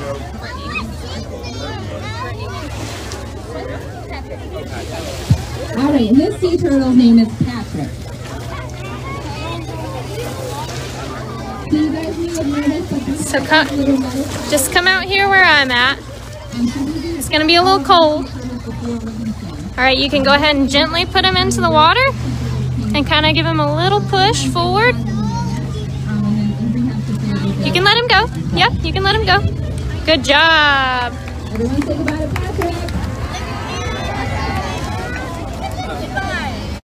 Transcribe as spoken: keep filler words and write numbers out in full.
All right, and this sea turtle's name is Patrick. So you guys may have noticed that this So come, just come out here where I'm at. It's going to be a little cold. All right, you can go ahead and gently put him into the water and kind of give him a little push forward. You can let him go. Yep, you can let him go. Good job. Everyone say goodbye to Patrick.